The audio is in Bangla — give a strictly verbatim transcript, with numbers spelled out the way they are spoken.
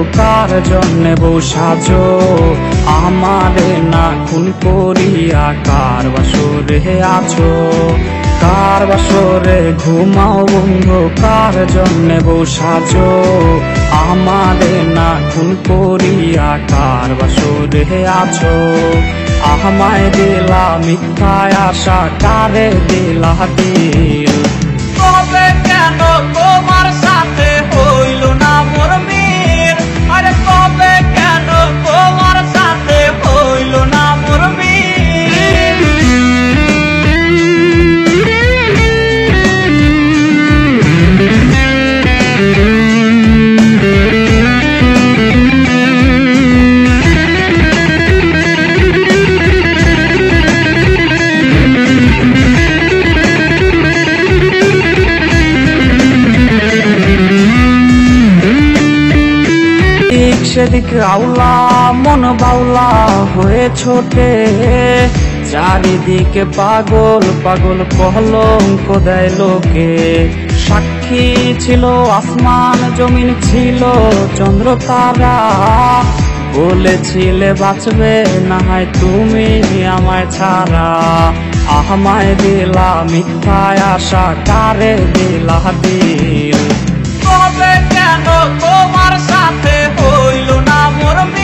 কার জন্যে বউ সাজো, আমারে না খুন করিয়া কার বাসরে আছো। কার বাসরে ঘুমাও বন্ধু, কার জন্যে বউ সাজো, আমারে না খুন করিয়া কার বাসরে আছো। আমায় দিলা মিথ্যায় আশা, কারে দিলা দিল। তবে কেন তোমার সাথে হইল না মোর মিল, আরে তবে কেন তোমার সাথে হইল না মোর সেদিক আউলা মন বাউলা হয়ে ছোটে, চারিদিকে পাগল পাগল কলঙ্ক দেয় লোকে। সাক্ষী ছিল আসমান জমিন, ছিল চন্দ্র তারা, বলেছিলে বাঁচবে না হয় তুমি আমায় ছাড়া। আমায় দিলা মিথ্যায় আশা, কারে দিলা দিল। তবে কেন তোমার সাথে হইল না মোর মিল।